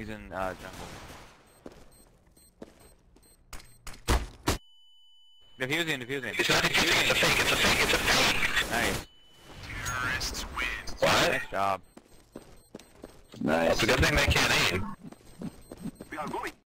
He's in jungle. Defusing. It's not defusing, it's a fake. Nice. Terrorists win. What? Nice job. Nice. It's a good thing they can't aim. We are going.